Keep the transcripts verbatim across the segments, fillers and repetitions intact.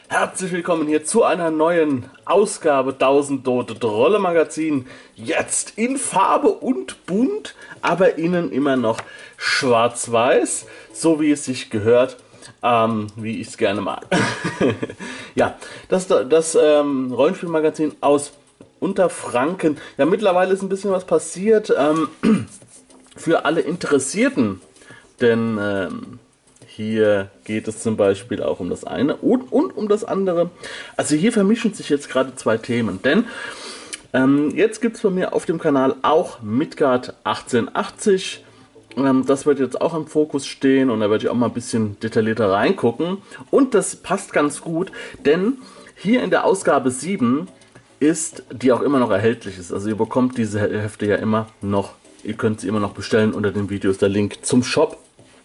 Herzlich willkommen hier zu einer neuen Ausgabe tausend Tote Trolle Magazin. Jetzt in Farbe und bunt, aber innen immer noch schwarz-weiß, so wie es sich gehört, ähm, wie ich es gerne mag. Ja, das, das ähm, Rollenspielmagazin aus Unterfranken. Ja, mittlerweile ist ein bisschen was passiert ähm, für alle Interessierten, denn ähm, hier geht es zum Beispiel auch um das eine und, und um das andere. Also hier vermischen sich jetzt gerade zwei Themen, denn ähm, jetzt gibt es bei mir auf dem Kanal auch Midgard achtzehnhundertachtzig. Ähm, das wird jetzt auch im Fokus stehen und da werde ich auch mal ein bisschen detaillierter reingucken. Und das passt ganz gut, denn hier in der Ausgabe sieben ist, die auch immer noch erhältlich ist. Also ihr bekommt diese Hefte ja immer noch, ihr könnt sie immer noch bestellen. Unter dem Video ist der Link zum Shop.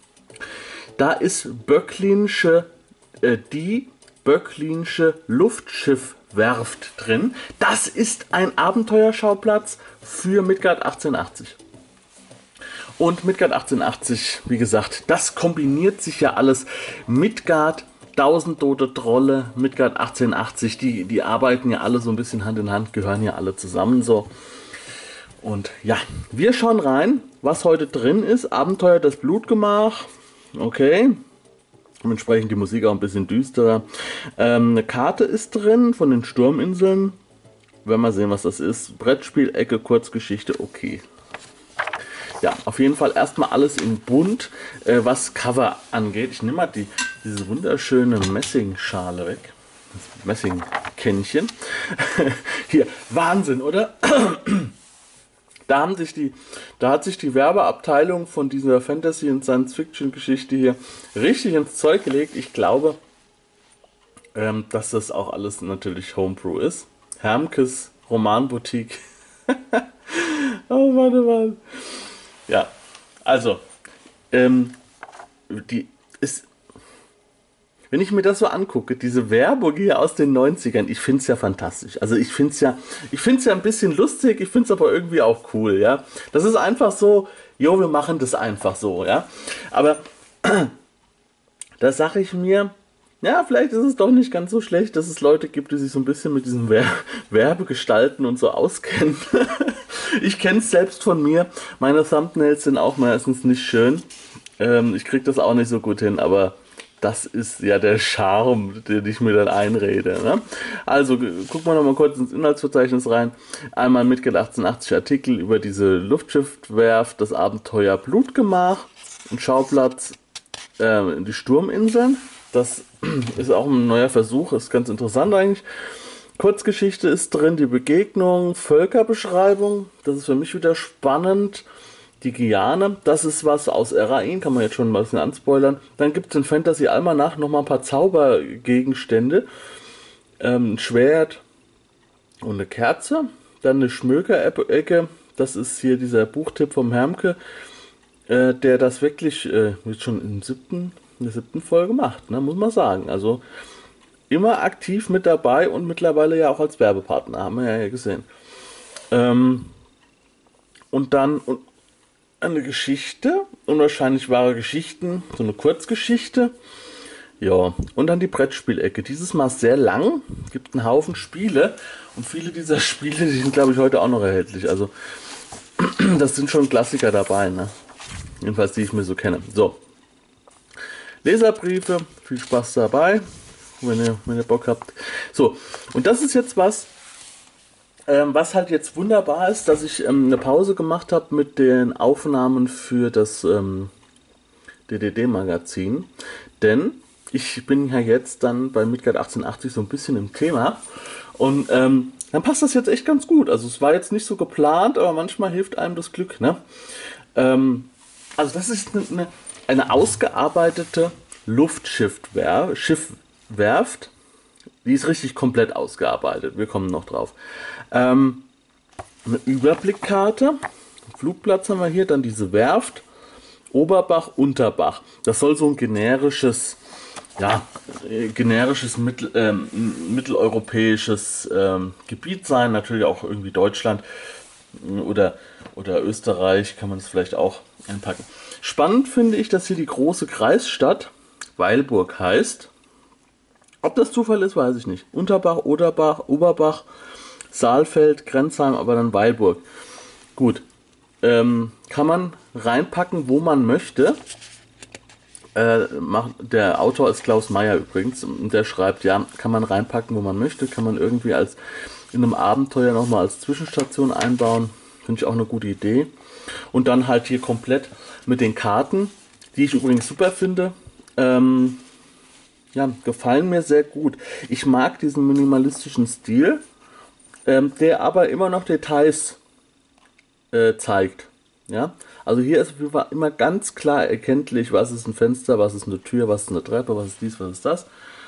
Da ist Böcklinsche, äh, die Böcklinsche Luftschiffwerft drin. Das ist ein Abenteuerschauplatz für Midgard achtzehnhundertachtzig. Und Midgard achtzehnhundertachtzig, wie gesagt, das kombiniert sich ja alles. Midgard, tausend Tote Trolle, Midgard achtzehnhundertachtzig, die, die arbeiten ja alle so ein bisschen Hand in Hand, gehören ja alle zusammen so. Und ja, wir schauen rein, was heute drin ist. Abenteuer das Blutgemach. Okay, entsprechend die Musik auch ein bisschen düsterer. Ähm, eine Karte ist drin von den Sturminseln. Werden wir sehen, was das ist. Brettspiel, Ecke, Kurzgeschichte, okay. Ja, auf jeden Fall erstmal alles in bunt, äh, was Cover angeht. Ich nehme mal die, diese wunderschöne Messingschale weg. Das Messingkännchen. Hier, Wahnsinn, oder? Da, haben sich die, da hat sich die Werbeabteilung von dieser Fantasy- und Science-Fiction-Geschichte hier richtig ins Zeug gelegt. Ich glaube, ähm, dass das auch alles natürlich Homebrew ist. Hermkes Romanboutique. Oh Mann, oh Mann. Ja, also, ähm, die ist... Wenn ich mir das so angucke, diese Werbung hier aus den neunzigern, ich finde es ja fantastisch. Also ich finde es ja, ich finde es ja ein bisschen lustig, ich finde es aber irgendwie auch cool, ja. Das ist einfach so, jo, wir machen das einfach so, ja. Aber da sage ich mir, ja, vielleicht ist es doch nicht ganz so schlecht, dass es Leute gibt, die sich so ein bisschen mit diesem Wer Werbegestalten und so auskennen. Ich kenne es selbst von mir. Meine Thumbnails sind auch meistens nicht schön. Ähm, ich kriege das auch nicht so gut hin, aber das ist ja der Charme, den ich mir dann einrede. Ne? Also gucken wir noch mal kurz ins Inhaltsverzeichnis rein. Einmal Midgard achtzehnhundertachtzig Artikel über diese Luftschiffwerft, das Abenteuer Blutgemach, ein Schauplatz, äh, die Sturminseln. Das ist auch ein neuer Versuch, ist ganz interessant eigentlich. Kurzgeschichte ist drin, die Begegnung, Völkerbeschreibung, das ist für mich wieder spannend. Die Giane, das ist was aus Erain, kann man jetzt schon mal ein bisschen anspoilern. Dann gibt es in Fantasy Almanach nochmal ein paar Zaubergegenstände. Ähm, ein Schwert und eine Kerze. Dann eine Schmökerecke, das ist hier dieser Buchtipp vom Hermke, äh, der das wirklich äh, jetzt schon im siebten, in der siebten Folge macht, ne, muss man sagen. Also immer aktiv mit dabei und mittlerweile ja auch als Werbepartner, haben wir ja gesehen. Ähm, und dann... Und, eine Geschichte, unwahrscheinlich wahre Geschichten, so eine Kurzgeschichte. Ja, und dann die Brettspielecke. Dieses Mal sehr lang, gibt einen Haufen Spiele und viele dieser Spiele, die sind glaube ich heute auch noch erhältlich. Also das sind schon Klassiker dabei, ne? Jedenfalls die ich mir so kenne. So, Leserbriefe, viel Spaß dabei, wenn ihr, wenn ihr Bock habt. So, und das ist jetzt was, was halt jetzt wunderbar ist, dass ich ähm, eine Pause gemacht habe mit den Aufnahmen für das ähm, D D D-Magazin. Denn ich bin ja jetzt dann bei Midgard achtzehnhundertachtzig so ein bisschen im Thema. Und ähm, dann passt das jetzt echt ganz gut. Also es war jetzt nicht so geplant, aber manchmal hilft einem das Glück. Ne? Ähm, also das ist eine, eine ausgearbeitete Luftschiffwerft. Die ist richtig komplett ausgearbeitet. Wir kommen noch drauf. Ähm, eine Überblickkarte. Flugplatz haben wir hier. Dann diese Werft. Oberbach, Unterbach. Das soll so ein generisches, ja, generisches Mittel, ähm, mitteleuropäisches ähm, Gebiet sein. Natürlich auch irgendwie Deutschland oder, oder Österreich kann man es vielleicht auch einpacken. Spannend finde ich, dass hier die große Kreisstadt Weilburg heißt. Ob das Zufall ist, weiß ich nicht. Unterbach, Oderbach, Oberbach, Saalfeld, Grenzheim, aber dann Weilburg. Gut. Ähm, kann man reinpacken, wo man möchte. Äh, macht, der Autor ist Klaus Meyer übrigens. Und der schreibt, ja, kann man reinpacken, wo man möchte. Kann man irgendwie als in einem Abenteuer nochmal als Zwischenstation einbauen. Finde ich auch eine gute Idee. Und dann halt hier komplett mit den Karten, die ich übrigens super finde. Ähm, ja, gefallen mir sehr gut. Ich mag diesen minimalistischen Stil, ähm, der aber immer noch Details äh, zeigt. Ja, also hier ist immer ganz klar erkenntlich, was ist ein Fenster, was ist eine Tür, was ist eine Treppe, was ist dies, was ist das.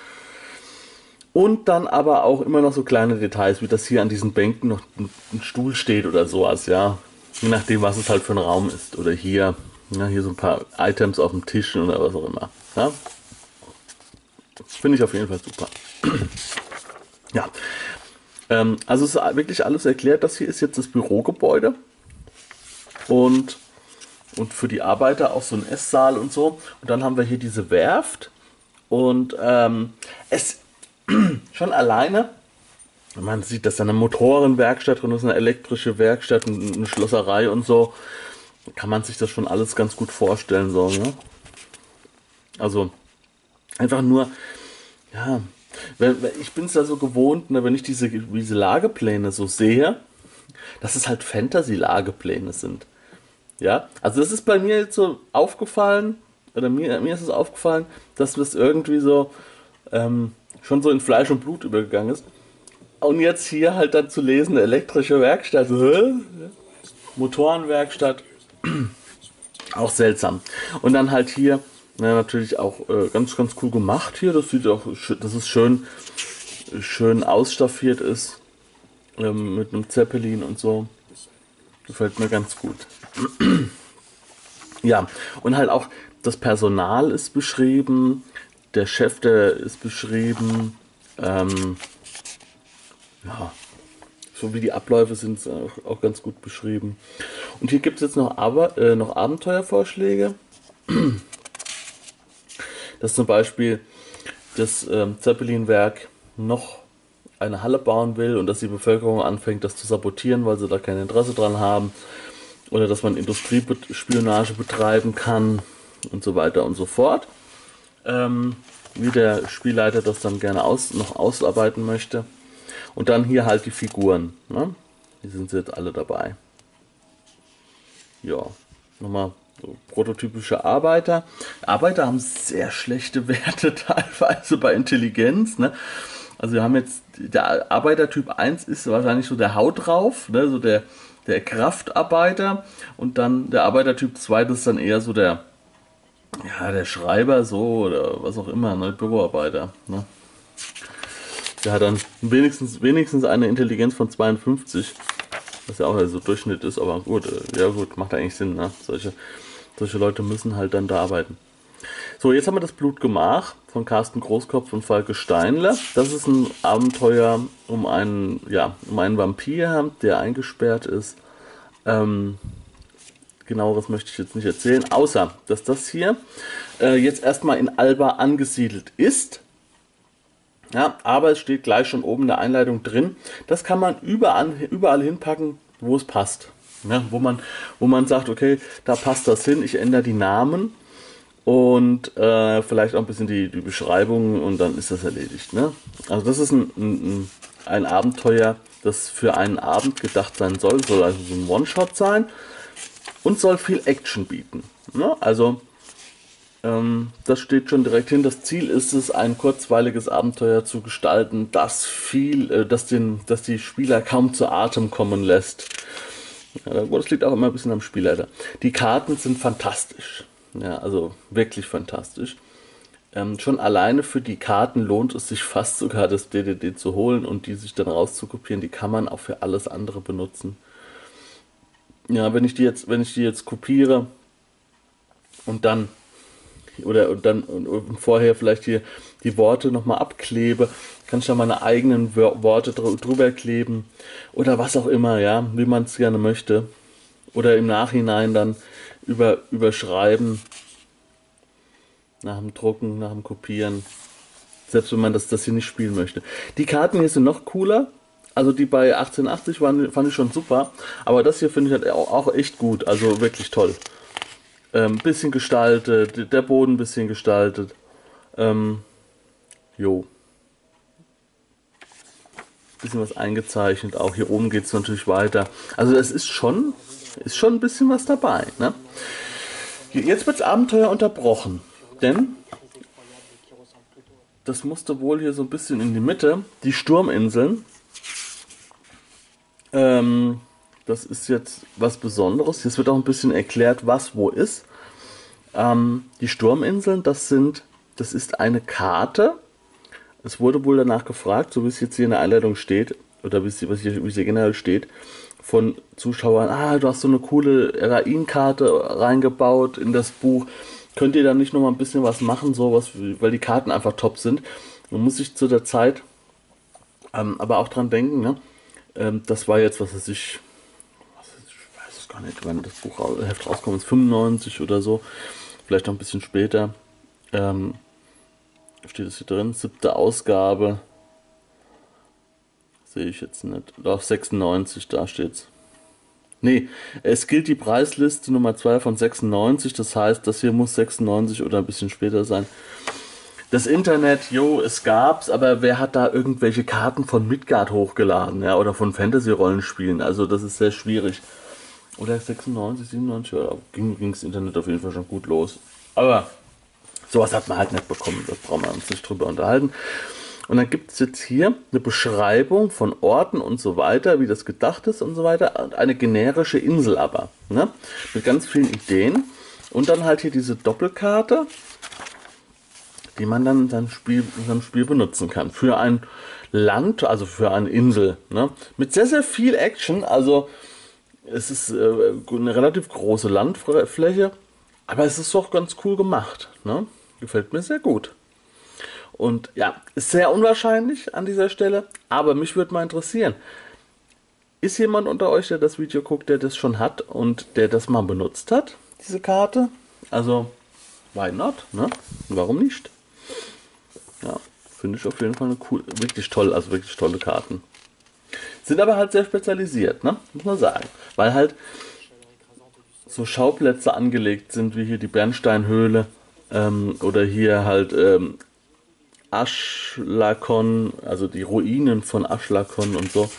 Und dann aber auch immer noch so kleine Details, wie das hier an diesen Bänken noch ein, ein Stuhl steht oder sowas, ja. Je nachdem, was es halt für ein Raum ist. Oder hier, ja, hier so ein paar Items auf dem Tisch oder was auch immer. Ja. Finde ich auf jeden Fall super. Ja, ähm, also es ist wirklich alles erklärt. Das hier ist jetzt das Bürogebäude. Und, und für die Arbeiter auch so ein Esssaal und so. Und dann haben wir hier diese Werft. Und ähm, es schon alleine, man sieht, dass da eine Motorenwerkstatt drin ist, eine elektrische Werkstatt, eine Schlosserei und so. Kann man sich das schon alles ganz gut vorstellen. So, ne? Also einfach nur, ja, ich bin es ja so gewohnt, ne, wenn ich diese, diese Lagepläne so sehe, dass es halt Fantasy-Lagepläne sind. Ja, also das ist bei mir jetzt so aufgefallen, oder mir, mir ist es aufgefallen, dass das irgendwie so ähm, schon so in Fleisch und Blut übergegangen ist. Und jetzt hier halt dann zu lesen, eine elektrische Werkstatt, hä? Motorenwerkstatt, auch seltsam. Und dann halt hier, na, natürlich auch äh, ganz, ganz cool gemacht hier. Das sieht auch, dass es schön, schön ausstaffiert ist, ähm, mit einem Zeppelin und so. Gefällt mir ganz gut. Ja, und halt auch das Personal ist beschrieben, der Chef, der ist beschrieben, ähm, ja, so wie die Abläufe sind auch, auch ganz gut beschrieben. Und hier gibt es jetzt noch, aber, äh, noch Abenteuervorschläge. Dass zum Beispiel das ähm, Zeppelin-Werk noch eine Halle bauen will und dass die Bevölkerung anfängt, das zu sabotieren, weil sie da kein Interesse dran haben. Oder dass man Industriespionage betreiben kann und so weiter und so fort. Ähm, wie der Spielleiter das dann gerne aus, noch ausarbeiten möchte. Und dann hier halt die Figuren. Ne? Die sind jetzt alle dabei. Ja, nochmal so prototypische Arbeiter. Arbeiter haben sehr schlechte Werte teilweise bei Intelligenz. Ne? Also wir haben jetzt, der Arbeitertyp eins ist wahrscheinlich so der Haut drauf, ne? So der, der Kraftarbeiter. Und dann der Arbeitertyp zwei, das ist dann eher so der, ja, der Schreiber so oder was auch immer, ne? Büroarbeiter. Ne? Der hat dann wenigstens, wenigstens eine Intelligenz von zweiundfünfzig, was ja auch so also Durchschnitt ist, aber gut, ja gut, macht eigentlich Sinn, ne? Solche, solche Leute müssen halt dann da arbeiten. So, jetzt haben wir das Blutgemach von Carsten Großkopf und Falke Steinle. Das ist ein Abenteuer um einen, ja, um einen Vampir, der eingesperrt ist. Ähm, genaueres möchte ich jetzt nicht erzählen, außer dass das hier äh, jetzt erstmal in Alba angesiedelt ist. Ja, aber es steht gleich schon oben in der Einleitung drin. Das kann man überall, überall hinpacken, wo es passt. Ja, wo man, wo man sagt, okay, da passt das hin, ich ändere die Namen und äh, vielleicht auch ein bisschen die, die Beschreibung und dann ist das erledigt. Ne? Also das ist ein, ein, ein Abenteuer, das für einen Abend gedacht sein soll, soll also so ein One-Shot sein und soll viel Action bieten. Ne? Also ähm, das steht schon direkt hin. Das Ziel ist es, ein kurzweiliges Abenteuer zu gestalten, das viel, äh, das, den, das die Spieler kaum zu Atem kommen lässt. Ja, das liegt auch immer ein bisschen am Spielleiter. Die Karten sind fantastisch. Ja, also wirklich fantastisch. Ähm, schon alleine für die Karten lohnt es sich fast sogar, das D D D zu holen und die sich dann rauszukopieren. Die kann man auch für alles andere benutzen. Ja, wenn ich die jetzt, wenn ich die jetzt kopiere und dann oder und dann und, und vorher vielleicht hier die Worte nochmal abklebe, kann ich da meine eigenen Worte drüber kleben oder was auch immer, ja, wie man es gerne möchte. Oder im Nachhinein dann über, überschreiben, nach dem Drucken, nach dem Kopieren. Selbst wenn man das, das hier nicht spielen möchte. Die Karten hier sind noch cooler. Also die bei achtzehnhundertachtzig waren, fand ich schon super. Aber das hier finde ich halt auch, auch echt gut. Also wirklich toll. Ähm, bisschen gestaltet, der Boden ein bisschen gestaltet. Ähm, jo. Bisschen was eingezeichnet. Auch hier oben geht es natürlich weiter. Also es ist schon, ist schon ein bisschen was dabei. Ne? Jetzt wird das Abenteuer unterbrochen. Denn das musste wohl hier so ein bisschen in die Mitte. Die Sturminseln. Ähm, das ist jetzt was Besonderes. Jetzt wird auch ein bisschen erklärt, was wo ist. Ähm, die Sturminseln, das sind, das ist eine Karte. Es wurde wohl danach gefragt, so wie es jetzt hier in der Einleitung steht, oder wie es, was hier, wie es hier generell steht, von Zuschauern, ah, du hast so eine coole Rain-Karte reingebaut in das Buch. Könnt ihr da nicht noch mal ein bisschen was machen, so was, weil die Karten einfach top sind. Man muss sich zu der Zeit ähm, aber auch dran denken, ne? Ähm, das war jetzt, was weiß ich, was weiß ich, ich weiß es gar nicht, wann das Buchheft rauskommt, ist fünfundneunzig oder so, vielleicht noch ein bisschen später. Ähm, steht es hier drin, siebte Ausgabe. Sehe ich jetzt nicht. Auf sechsundneunzig, da steht's. Nee, es gilt die Preisliste Nummer zwei von sechsundneunzig, das heißt, das hier muss sechsundneunzig oder ein bisschen später sein. Das Internet, jo, es gab's, aber wer hat da irgendwelche Karten von Midgard hochgeladen, ja, oder von Fantasy-Rollenspielen? Also das ist sehr schwierig. Oder sechsundneunzig, siebenundneunzig, ja, ging, ging das Internet auf jeden Fall schon gut los. Aber sowas hat man halt nicht bekommen, da brauchen wir uns nicht drüber unterhalten. Und dann gibt es jetzt hier eine Beschreibung von Orten und so weiter, wie das gedacht ist und so weiter. Und eine generische Insel aber, ne? Mit ganz vielen Ideen. Und dann halt hier diese Doppelkarte, die man dann in seinem Spiel, in seinem Spiel benutzen kann. Für ein Land, also für eine Insel. Ne? Mit sehr, sehr viel Action. Also es ist äh, eine relativ große Landfläche. Aber es ist doch ganz cool gemacht. Ne? Gefällt mir sehr gut. Und ja, ist sehr unwahrscheinlich an dieser Stelle, aber mich würde mal interessieren, ist jemand unter euch, der das Video guckt, der das schon hat und der das mal benutzt hat, diese Karte? Also, why not, ne? Warum nicht? Ja, finde ich auf jeden Fall eine cool, wirklich toll, also wirklich tolle Karten. Sind aber halt sehr spezialisiert, ne? Muss man sagen. Weil halt so Schauplätze angelegt sind, wie hier die Bernsteinhöhle ähm, oder hier halt ähm, Ashlakon, also die Ruinen von Ashlakon und so.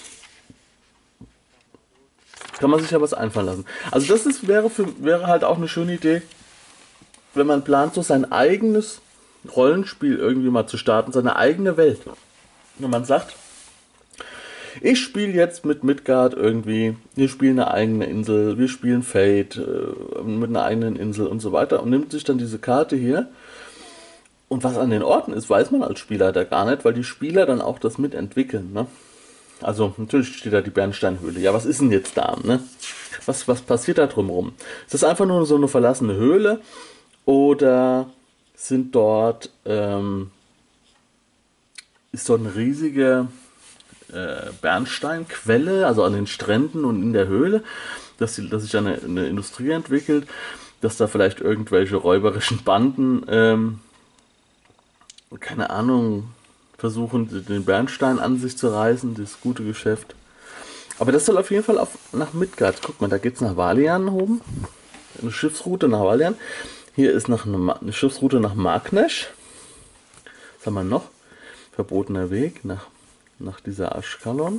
Kann man sich ja was einfallen lassen. Also das ist, wäre, für, wäre halt auch eine schöne Idee, wenn man plant, so sein eigenes Rollenspiel irgendwie mal zu starten, seine eigene Welt. Wenn man sagt, ich spiele jetzt mit Midgard irgendwie, wir spielen eine eigene Insel, wir spielen Fate äh, mit einer eigenen Insel und so weiter und nimmt sich dann diese Karte hier. Und was an den Orten ist, weiß man als Spielleiter gar nicht, weil die Spieler dann auch das mitentwickeln. Ne? Also natürlich steht da die Bernsteinhöhle. Ja, was ist denn jetzt da? Ne? Was, was passiert da drumherum? Ist das einfach nur so eine verlassene Höhle? Oder sind dort, ähm, ist dort eine riesige äh, Bernsteinquelle, also an den Stränden und in der Höhle, dass, die, dass sich da eine, eine Industrie entwickelt, dass da vielleicht irgendwelche räuberischen Banden ähm, keine Ahnung, versuchen, den Bernstein an sich zu reißen, das gute Geschäft. Aber das soll auf jeden Fall auf, nach Midgard. Guck mal, da geht es nach Valian oben. Eine Schiffsroute nach Valian. Hier ist noch eine, eine Schiffsroute nach Magnesh. Was haben wir noch? Verbotener Weg nach, nach dieser Ashkalon.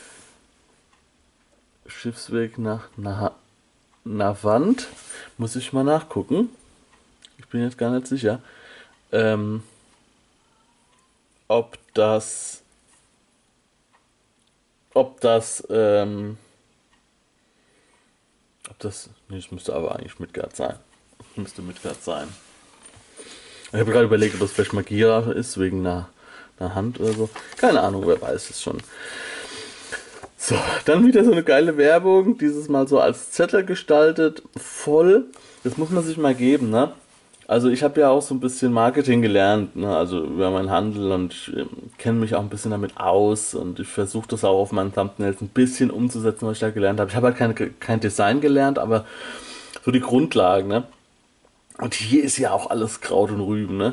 Schiffsweg nach Na Navant. Muss ich mal nachgucken. Ich bin jetzt gar nicht sicher. Ähm... ob das, ob das, ähm, ob das, nee, es müsste aber eigentlich Midgard sein. Müsste Midgard sein. Ich habe gerade überlegt, ob das vielleicht Magira ist, wegen einer, einer Hand oder so. Keine Ahnung, wer weiß es schon. So, dann wieder so eine geile Werbung, dieses Mal so als Zettel gestaltet, voll. Das muss man sich mal geben, ne? Also ich habe ja auch so ein bisschen Marketing gelernt, ne? Also über meinen Handel und ich äh, kenne mich auch ein bisschen damit aus und ich versuche das auch auf meinen Thumbnails ein bisschen umzusetzen, was ich da gelernt habe. Ich habe halt kein, kein Design gelernt, aber so die Grundlagen, ne? Und hier ist ja auch alles Kraut und Rüben, ne?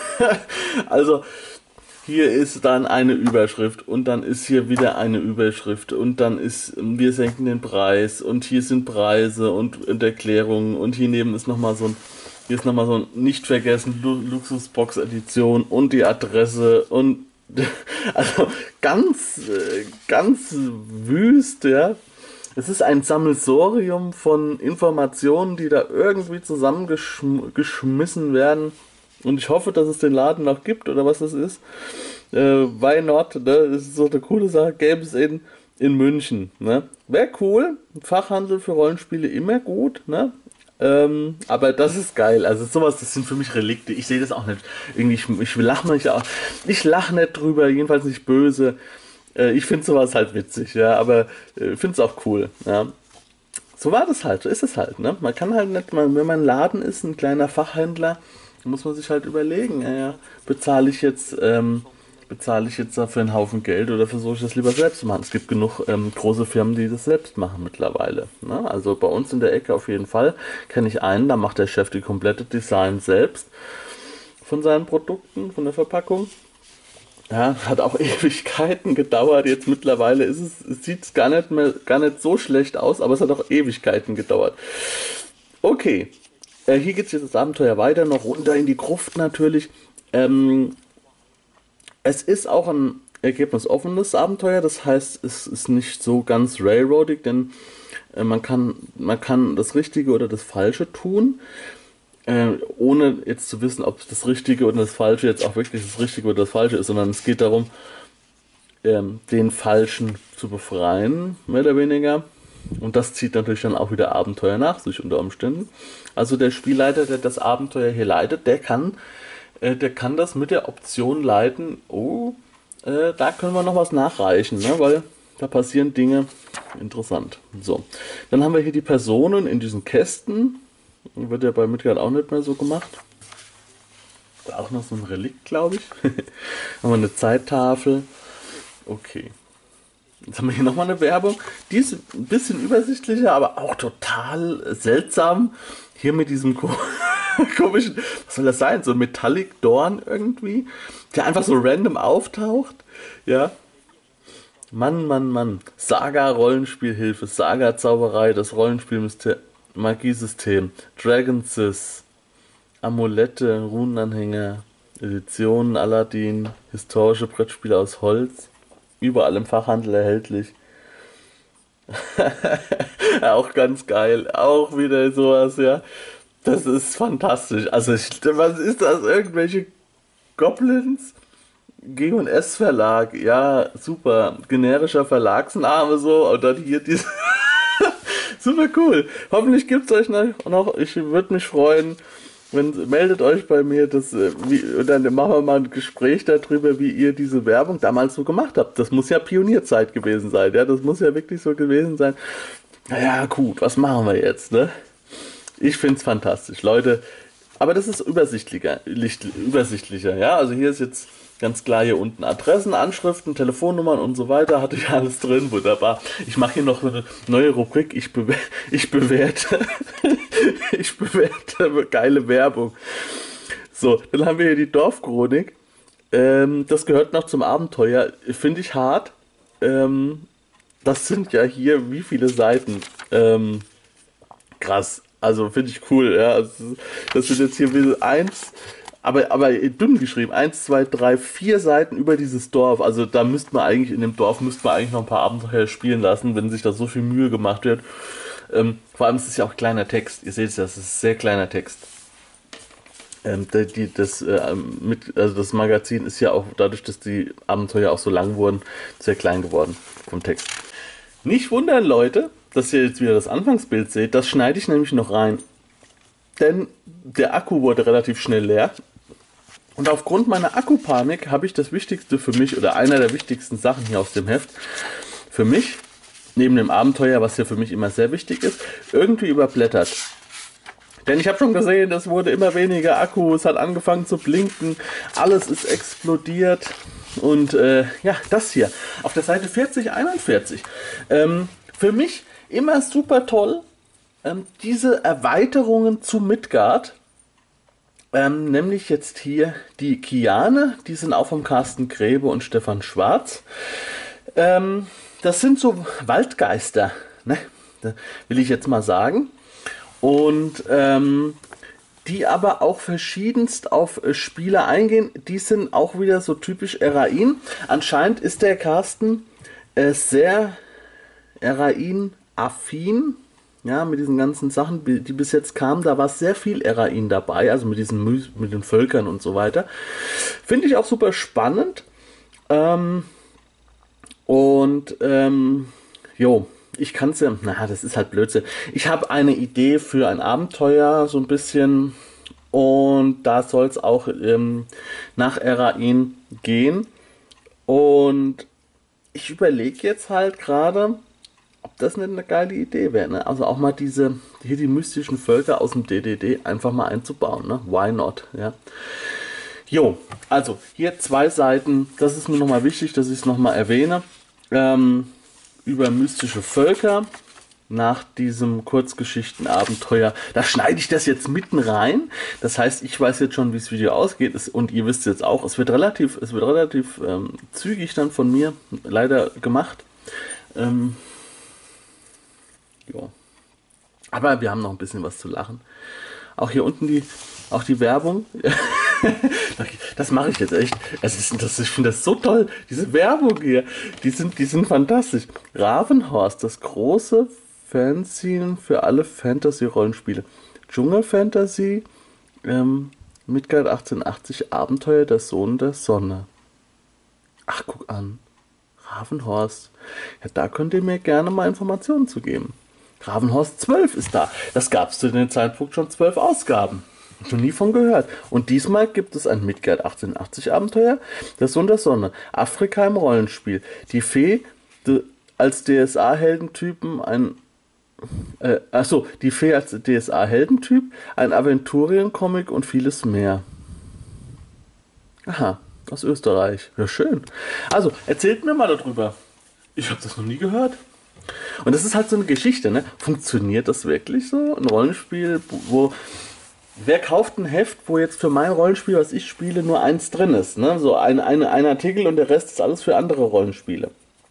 Also, hier ist dann eine Überschrift und dann ist hier wieder eine Überschrift und dann ist, wir senken den Preis und hier sind Preise und, und Erklärungen und hier neben ist nochmal so ein, hier ist nochmal so ein nicht vergessen Lu Luxusbox Edition und die Adresse und also ganz, ganz wüst, ja. Es ist ein Sammelsurium von Informationen, die da irgendwie zusammengeschmissen werden. Und ich hoffe, dass es den Laden noch gibt oder was das ist. Äh, why not? Ne? Das ist so eine coole Sache. Gäbe es in, in München. Ne? Wäre cool. Fachhandel für Rollenspiele immer gut. Ne? Ähm, aber das ist geil. Also sowas, das sind für mich Relikte. Ich sehe das auch nicht. Irgendwie, ich, ich lache nicht, ich lache nicht drüber, jedenfalls nicht böse. Äh, ich finde sowas halt witzig, ja, aber äh, finde es auch cool. Ja. So war das halt, so ist es halt. Ne? Man kann halt nicht, man, wenn man ein Laden ist, ein kleiner Fachhändler, muss man sich halt überlegen, ja, ja, bezahle ich jetzt, ähm, bezahle ich jetzt dafür einen Haufen Geld oder versuche ich das lieber selbst zu machen? Es gibt genug ähm, große Firmen, die das selbst machen mittlerweile. Ne? Also bei uns in der Ecke auf jeden Fall kenne ich einen, da macht der Chef die komplette Design selbst von seinen Produkten, von der Verpackung. Ja, hat auch Ewigkeiten gedauert. Jetzt mittlerweile ist es, es sieht gar nicht mehr, gar nicht so schlecht aus, aber es hat auch Ewigkeiten gedauert. Okay. Äh, hier geht es jetzt das Abenteuer weiter, noch runter in die Gruft natürlich. Ähm, es ist auch ein ergebnisoffenes Abenteuer, das heißt, es ist nicht so ganz railroadig, denn äh, man kann, man kann das Richtige oder das Falsche tun, äh, ohne jetzt zu wissen, ob das Richtige oder das Falsche jetzt auch wirklich das Richtige oder das Falsche ist, sondern es geht darum, ähm, den Falschen zu befreien, mehr oder weniger. Und das zieht natürlich dann auch wieder Abenteuer nach sich unter Umständen. Also der Spielleiter, der das Abenteuer hier leitet, der kann, äh, der kann das mit der Option leiten, oh, äh, da können wir noch was nachreichen, ne? Weil da passieren Dinge interessant. So, dann haben wir hier die Personen in diesen Kästen. Wird ja bei Midgard auch nicht mehr so gemacht. Auch noch so ein Relikt, glaube ich. Haben wir eine Zeittafel. Okay. Jetzt haben wir hier nochmal eine Werbung. Die ist ein bisschen übersichtlicher, aber auch total seltsam. Hier mit diesem ko komischen, was soll das sein? So ein Metallic Dorn irgendwie, der einfach so random auftaucht. Ja. Mann, Mann, Mann. Saga Rollenspielhilfe, Saga Zauberei, das Rollenspiel-Magiesystem, Dragonsys, Amulette, Runenanhänger, Editionen, Aladdin, historische Brettspiele aus Holz. Überall im Fachhandel erhältlich. Auch ganz geil. Auch wieder sowas, ja. Das ist fantastisch. Also, ich, was ist das? Irgendwelche Goblins? G und S Verlag. Ja, super. Generischer Verlagsname so. Und dann hier diese. Super cool. Hoffentlich gibt es euch noch. Ich würde mich freuen. Wenn, meldet euch bei mir, das, wie, dann machen wir mal ein Gespräch darüber, wie ihr diese Werbung damals so gemacht habt. Das muss ja Pionierzeit gewesen sein, ja, das muss ja wirklich so gewesen sein. Naja, gut, was machen wir jetzt, ne? Ich find's fantastisch, Leute. Aber das ist übersichtlicher, übersichtlicher, ja. Also hier ist jetzt ganz klar hier unten Adressen, Anschriften, Telefonnummern und so weiter. Hatte ich alles drin, wunderbar. Ich mache hier noch eine neue Rubrik. Ich, bewer ich bewerte, ich bewerte geile Werbung. So, dann haben wir hier die Dorfchronik. Ähm, das gehört noch zum Abenteuer. Finde ich hart. Ähm, das sind ja hier wie viele Seiten? Ähm, krass. Also finde ich cool. Ja. Also, das sind jetzt hier wie eins. Aber, aber dünn geschrieben, eins, zwei, drei, vier Seiten über dieses Dorf. Also da müsste man eigentlich, in dem Dorf müsste man eigentlich noch ein paar Abenteuer spielen lassen, wenn sich da so viel Mühe gemacht wird. Ähm, vor allem ist es ja auch kleiner Text. Ihr seht es ja, es ist sehr kleiner Text. Ähm, die, die, das, äh, mit, also das Magazin ist ja auch, dadurch, dass die Abenteuer auch so lang wurden, sehr klein geworden vom Text. Nicht wundern, Leute, dass ihr jetzt wieder das Anfangsbild seht. Das schneide ich nämlich noch rein. Denn der Akku wurde relativ schnell leer. Und aufgrund meiner Akkupanik habe ich das Wichtigste für mich, oder einer der wichtigsten Sachen hier aus dem Heft, für mich, neben dem Abenteuer, was ja für mich immer sehr wichtig ist, irgendwie überblättert. Denn ich habe schon gesehen, es wurde immer weniger Akku, es hat angefangen zu blinken, alles ist explodiert. Und äh, ja, das hier, auf der Seite vierzig einundvierzig. Ähm, für mich immer super toll, ähm, diese Erweiterungen zu Midgard. Ähm, nämlich jetzt hier die Kiane, die sind auch vom Carsten Grebe und Stefan Schwarz. Ähm, das sind so Waldgeister, ne? Da will ich jetzt mal sagen. Und ähm, die aber auch verschiedenst auf äh, Spiele eingehen. Die sind auch wieder so typisch Erain. Anscheinend ist der Carsten äh, sehr Erain-affin. Ja, mit diesen ganzen Sachen, die bis jetzt kamen, da war sehr viel Erain dabei, also mit diesen Mü mit den Völkern und so weiter. Finde ich auch super spannend. Ähm, und ähm, jo, ich kann es ja, na, das ist halt Blödsinn. Ich habe eine Idee für ein Abenteuer, so ein bisschen, und da soll es auch ähm, nach Erain gehen. Und ich überlege jetzt halt gerade, ob das nicht eine geile Idee wäre, ne? Also auch mal diese, hier die mystischen Völker aus dem D D D einfach mal einzubauen, ne? Why not, ja? Jo, also hier zwei Seiten, das ist mir nochmal wichtig, dass ich es nochmal erwähne, ähm, über mystische Völker nach diesem Kurzgeschichtenabenteuer. Da schneide ich das jetzt mitten rein. Das heißt, ich weiß jetzt schon, wie das Video ausgeht, es, und ihr wisst jetzt auch, es wird relativ, es wird relativ ähm, zügig dann von mir leider gemacht. Ähm, jo. Aber wir haben noch ein bisschen was zu lachen. Auch hier unten die, auch die Werbung. Das mache ich jetzt echt. Es ist, das, ich finde das so toll. Diese Werbung hier, die sind, die sind fantastisch. Ravenhorst, das große Fanzine für alle Fantasy-Rollenspiele. Dschungelfantasy, ähm, Midgard achtzehnhundertachtzig, Abenteuer der Sohn der Sonne. Ach, guck an. Ravenhorst. Ja, da könnt ihr mir gerne mal Informationen zu geben. Ravenhorst zwölf ist da. Das gab es zu dem Zeitpunkt schon zwölf Ausgaben. Schon nie von gehört. Und diesmal gibt es ein Midgard achtzehnhundertachtzig Abenteuer, der Sohn der Sonne, Afrika im Rollenspiel, die Fee de, als D S A-Heldentypen, ein äh, achso, die Fee als D S A-Heldentyp, ein Aventurien-Comic und vieles mehr. Aha, aus Österreich. Ja, schön. Also, erzählt mir mal darüber. Ich habe das noch nie gehört. Und das ist halt so eine Geschichte, ne? Funktioniert das wirklich so? Ein Rollenspiel, wo... Wer kauft ein Heft, wo jetzt für mein Rollenspiel, was ich spiele, nur eins drin ist? Ne? So ein, ein, ein Artikel und der Rest ist alles für andere Rollenspiele.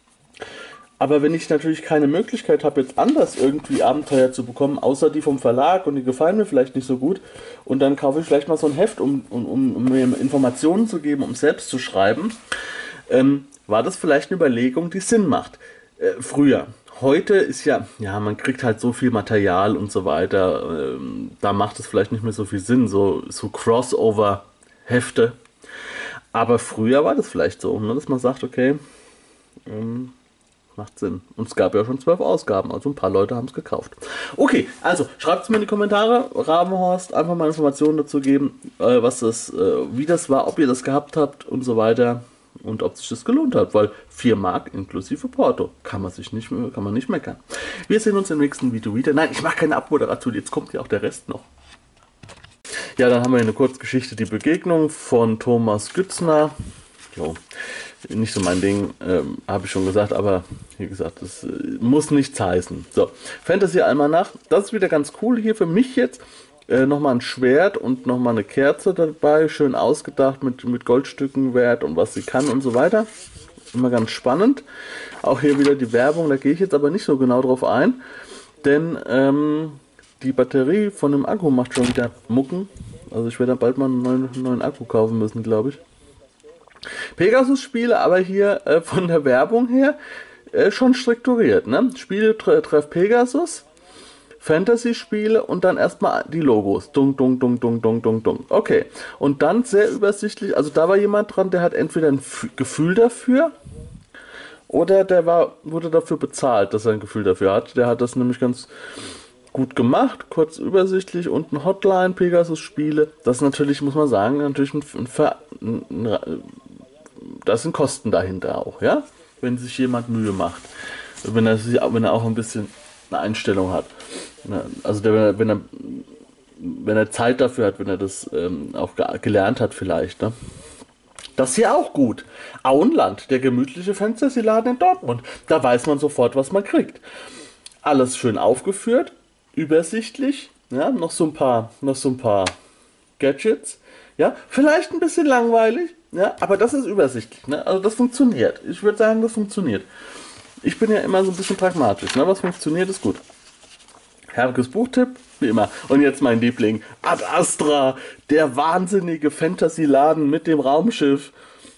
Aber wenn ich natürlich keine Möglichkeit habe, jetzt anders irgendwie Abenteuer zu bekommen, außer die vom Verlag und die gefallen mir vielleicht nicht so gut, und dann kaufe ich vielleicht mal so ein Heft, um, um, um mir Informationen zu geben, um selbst zu schreiben, ähm, war das vielleicht eine Überlegung, die Sinn macht. Äh, früher. Heute ist ja, ja, man kriegt halt so viel Material und so weiter, ähm, da macht es vielleicht nicht mehr so viel Sinn, so, so Crossover-Hefte. Aber früher war das vielleicht so, ne, dass man sagt, okay, ähm, macht Sinn. Und es gab ja schon zwölf Ausgaben, also ein paar Leute haben es gekauft. Okay, also schreibt es mir in die Kommentare, Ravenhorst, einfach mal Informationen dazu geben, äh, was das, äh, wie das war, ob ihr das gehabt habt und so weiter. Und ob sich das gelohnt hat, weil vier Mark inklusive Porto. Kann man sich nicht, kann man nicht meckern. Wir sehen uns im nächsten Video wieder. Nein, ich mache keine Abmoderation, jetzt kommt ja auch der Rest noch. Ja, dann haben wir eine Kurzgeschichte, die Begegnung von Thomas Gützner. Jo, nicht so mein Ding, ähm, habe ich schon gesagt, aber wie gesagt, das äh, muss nichts heißen. So, Fantasy Almanach, das ist wieder ganz cool hier für mich jetzt. Äh, nochmal ein Schwert und nochmal eine Kerze dabei, schön ausgedacht mit, mit Goldstücken wert und was sie kann und so weiter. Immer ganz spannend. Auch hier wieder die Werbung, da gehe ich jetzt aber nicht so genau drauf ein, denn ähm, die Batterie von dem Akku macht schon wieder Mucken. Also ich werde da bald mal einen neuen, neuen Akku kaufen müssen, glaube ich. Pegasus-Spiele, aber hier äh, von der Werbung her äh, schon strukturiert. Ne? Spiele tre treff Pegasus. Fantasy-Spiele und dann erstmal die Logos. Dung, dung, dung, dung, dung, dung, dung. Okay. Und dann sehr übersichtlich, also da war jemand dran, der hat entweder ein F Gefühl dafür oder der war, wurde dafür bezahlt, dass er ein Gefühl dafür hat. Der hat das nämlich ganz gut gemacht, kurz übersichtlich und ein Hotline, Pegasus-Spiele. Das ist natürlich, muss man sagen, natürlich ein, ein, Ver ein, ein das sind Kosten dahinter auch, ja? Wenn sich jemand Mühe macht. Wenn er, wenn er auch ein bisschen eine Einstellung hat. Also der, wenn er wenn er Zeit dafür hat, wenn er das ähm, auch ge gelernt hat vielleicht. Ne? Das ist hier auch gut. Auenland, der gemütliche Fantasy-Laden in Dortmund. Da weiß man sofort, was man kriegt. Alles schön aufgeführt, übersichtlich. Ja, noch so ein paar, noch so ein paar Gadgets. Ja, vielleicht ein bisschen langweilig, ja, aber das ist übersichtlich. Ne? Also das funktioniert. Ich würde sagen, das funktioniert. Ich bin ja immer so ein bisschen pragmatisch. Ne? Was funktioniert, ist gut. Herrliches Buchtipp, wie immer. Und jetzt mein Liebling, Ad Astra, der wahnsinnige Fantasy-Laden mit dem Raumschiff.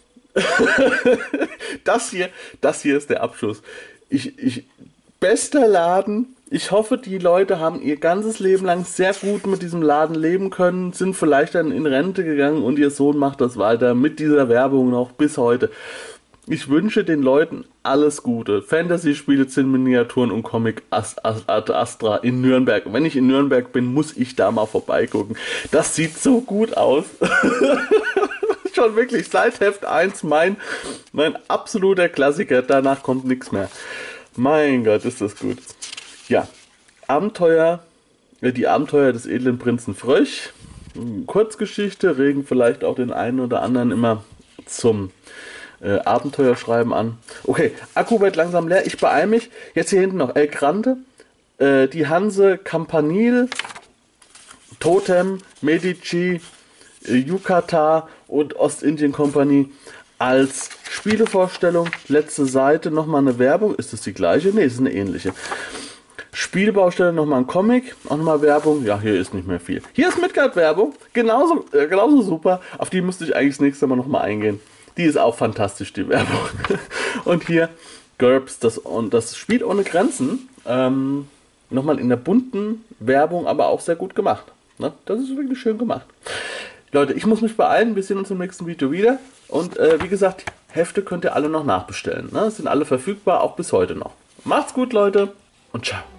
das hier, das hier ist der Abschluss. Ich, ich, bester Laden. Ich hoffe, die Leute haben ihr ganzes Leben lang sehr gut mit diesem Laden leben können, sind vielleicht dann in Rente gegangen und ihr Sohn macht das weiter mit dieser Werbung noch bis heute. Ich wünsche den Leuten alles Gute. Fantasy-Spiele, Zinnminiaturen und Comic Ad Astra in Nürnberg. Wenn ich in Nürnberg bin, muss ich da mal vorbeigucken. Das sieht so gut aus. Schon wirklich seit Heft eins mein, mein absoluter Klassiker. Danach kommt nichts mehr. Mein Gott, ist das gut. Ja, Abenteuer, die Abenteuer des edlen Prinzen Frösch. Kurzgeschichte, regen vielleicht auch den einen oder anderen immer zum äh, Abenteuerschreiben an. Okay, Akku wird langsam leer, ich beeile mich. Jetzt hier hinten noch El Grande, äh, die Hanse, Campanile, Totem, Medici, äh, Yucatan und Ostindien-Kompanie als Spielevorstellung. Letzte Seite nochmal eine Werbung. Ist das die gleiche? Ne, es ist eine ähnliche. Spielbaustelle, nochmal ein Comic, auch nochmal Werbung. Ja, hier ist nicht mehr viel. Hier ist Midgard-Werbung, genauso, äh, genauso super. Auf die müsste ich eigentlich das nächste Mal nochmal eingehen. Die ist auch fantastisch, die Werbung. Und hier GURPS, das, und das Spiel ohne Grenzen. Ähm, nochmal in der bunten Werbung, aber auch sehr gut gemacht. Ne? Das ist wirklich schön gemacht. Leute, ich muss mich beeilen. Wir sehen uns im nächsten Video wieder. Und äh, wie gesagt, Hefte könnt ihr alle noch nachbestellen. Ne? Sind alle verfügbar, auch bis heute noch. Macht's gut, Leute. Und ciao.